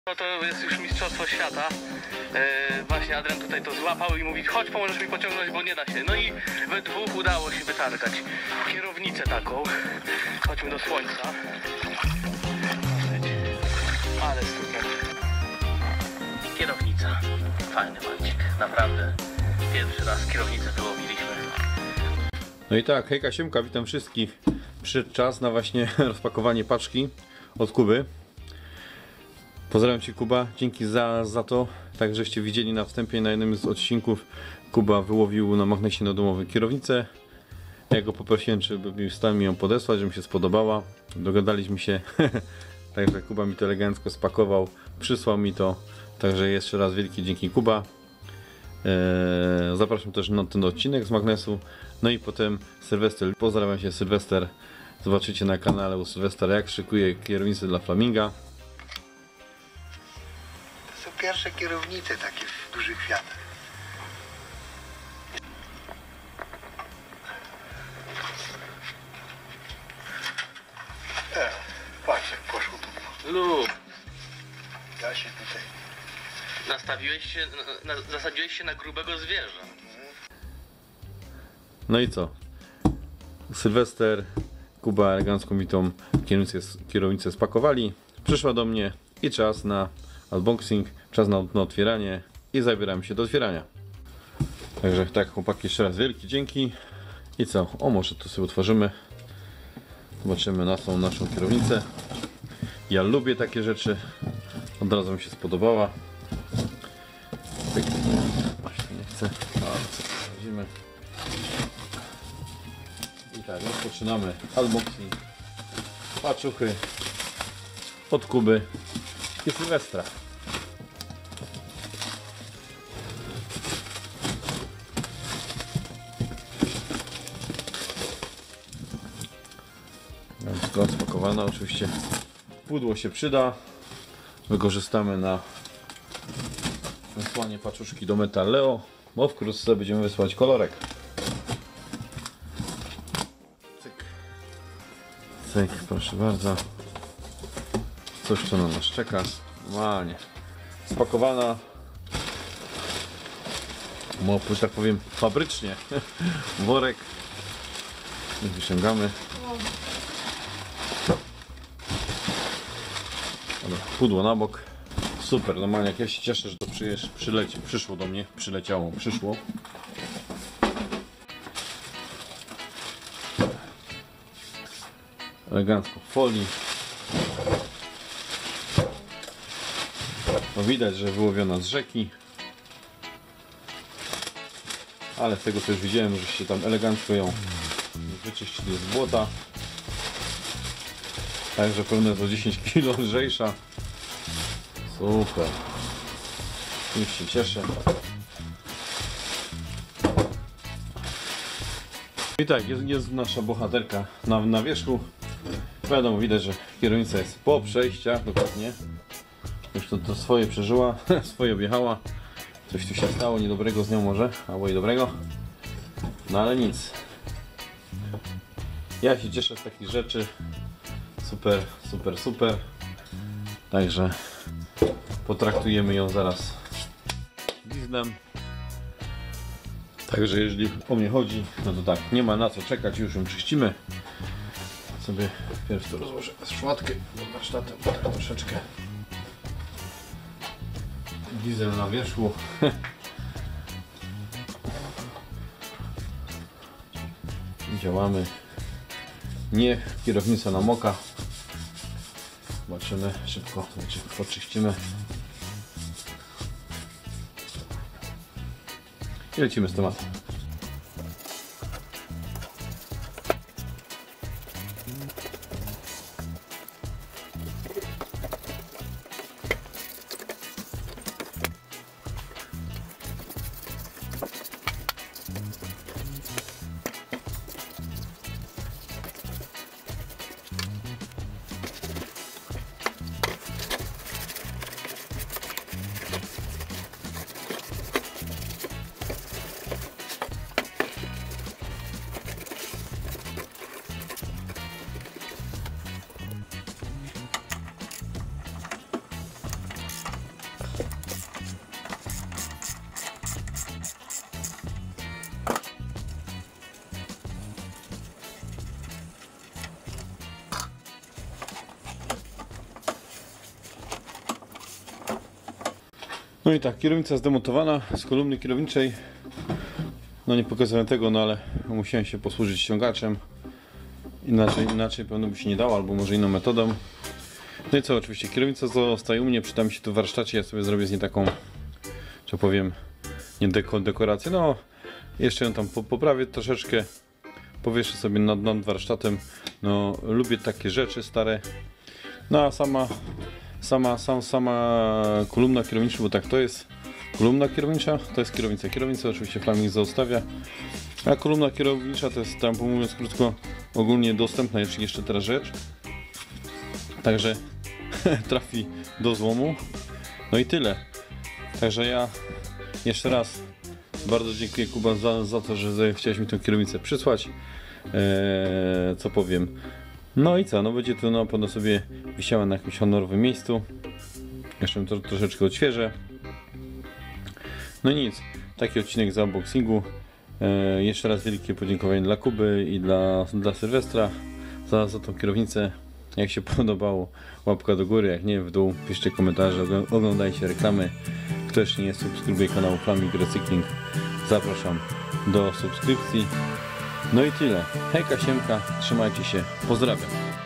No to jest już mistrzostwo świata. Właśnie Adrian tutaj to złapał i mówi: chodź, pomożesz mi pociągnąć, bo nie da się. No i we dwóch udało się wytargać kierownicę taką. Chodźmy do słońca. Ale super. Kierownica. Fajny Marcik. Naprawdę. Pierwszy raz kierownicę wyłowiliśmy. No i tak, hejka siemka, witam wszystkich. Przyszedł czas na właśnie rozpakowanie paczki od Kuby. Pozdrawiam Cię, Kuba, dzięki za to. Tak żeście widzieli na wstępie, na jednym z odcinków Kuba wyłowił na magnesie na domową kierownicę. Ja go poprosiłem, czy był w stanie mi ją podesłać, że mi się spodobała. Dogadaliśmy się, także Kuba mi to elegancko spakował, przysłał mi to. Także jeszcze raz wielkie dzięki, Kuba. Zapraszam też na ten odcinek z magnesu. No i potem Sylwester. Pozdrawiam się, Sylwester. Zobaczycie na kanale u Sylwestra, jak szykuje kierownicę dla Flaminga. To są pierwsze kierownice takie w dużych kwiatach. Patrz, jak poszło tu. Lub. Ja się tutaj... Nastawiłeś się, zasadziłeś się na grubego zwierza. No i co? Sylwester, Kuba elegancko mi tą kierownicę spakowali. Przyszła do mnie i czas na unboxing, czas na otwieranie i zabieramy się do otwierania. Także tak, chłopaki, jeszcze raz wielkie dzięki. I co? O, może to sobie otworzymy. Zobaczymy na tą naszą kierownicę. Ja lubię takie rzeczy. Od razu mi się spodobała. Właśnie nie chcę. Sprawdzimy. I tak, rozpoczynamy unboxing paczuchy od Kuby i Sylwestra. Skąd spakowana, oczywiście pudło się przyda. Wykorzystamy na wysłanie paczuszki do Metalleo, bo wkrótce będziemy wysłać kolorek. Cyk. Cyk, proszę bardzo. Coś, co na nas czeka. Normalnie spakowana, tak powiem, fabrycznie. Worek. I wyciągamy. Pudło na bok. Super, normalnie, jak ja się cieszę, że to przyszło do mnie, przyszło. Elegancko w folii. No widać, że wyłowiona z rzeki. Ale z tego co już widziałem, żeście tam elegancko ją wyczyścili z błota. Także pewnie jest o 10 kg lżejsza. Super. Już się cieszę. I tak, jest nasza bohaterka na wierzchu. Wiadomo, widać, że kierownica jest po przejściach, dokładnie. Już to swoje przeżyła, swoje objechała. Coś tu się stało niedobrego z nią może, albo i dobrego. No ale nic. Ja się cieszę z takich rzeczy. Super, super, super. Także potraktujemy ją zaraz gwiznem. Także jeżeli o mnie chodzi, no to tak, nie ma na co czekać, już ją czyścimy. Sobie wpierw to rozłożę szmatkę pod warsztatem, tak troszeczkę. Diesel na wierzchu. Działamy. Niech kierownica namoka. Zobaczymy szybko, poczyścimy. I lecimy z tematem. No i tak, kierownica zdemontowana z kolumny kierowniczej. No nie pokazałem tego, no ale musiałem się posłużyć ściągaczem. Inaczej pewno by się nie dało, albo może inną metodą. No i co, oczywiście kierownica zostaje u mnie, przyda mi się tu w warsztacie, ja sobie zrobię z niej taką, że powiem, nie dekorację. No, jeszcze ją tam poprawię troszeczkę, powieszę sobie nad warsztatem. No, lubię takie rzeczy stare. No a sama kolumna kierownicza, bo tak to jest kolumna kierownicza, to jest kierownica. Kierownica oczywiście flaming zostawia, a kolumna kierownicza to jest, tam mówiąc krótko, ogólnie dostępna jeszcze teraz rzecz. Także trafi do złomu. No i tyle. Także ja jeszcze raz bardzo dziękuję, Kuba, za to, że chciałeś mi tę kierownicę przysłać. Co powiem. No i co? No będzie to na pewno sobie wisiała na jakimś honorowym miejscu. Jeszcze to troszeczkę odświeżę. No nic. Taki odcinek z unboxingu. Jeszcze raz wielkie podziękowanie dla Kuby i dla Sylwestra za tą kierownicę. Jak się podobało, łapka do góry, jak nie w dół, piszcie komentarze, oglądajcie reklamy. Kto jeszcze nie subskrybuje kanału Flaming Recykling, zapraszam do subskrypcji. No i tyle. Hejka, siemka, trzymajcie się, pozdrawiam.